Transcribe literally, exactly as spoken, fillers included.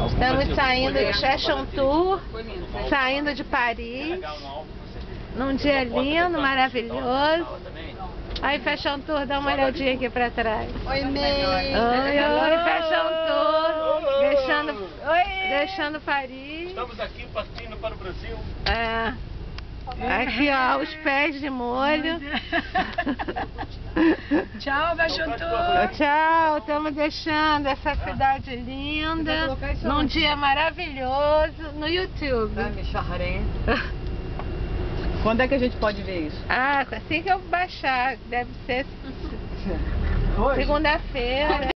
Estamos saindo de Fashion Tour, saindo de Paris, num dia lindo, maravilhoso. Aí, Fashion Tour, dá uma olhadinha aqui pra trás. Oi, Ney! Oi, oi, Fashion Tour, deixando, oi, deixando Paris. Estamos aqui partindo para o Brasil. É. Aqui, ó, os pés de molho. Tchau, Fashion Tour! Tchau, estamos deixando essa cidade linda, num dia maravilhoso, no YouTube. Quando é que a gente pode ver isso? Ah, assim que eu baixar, deve ser segunda-feira.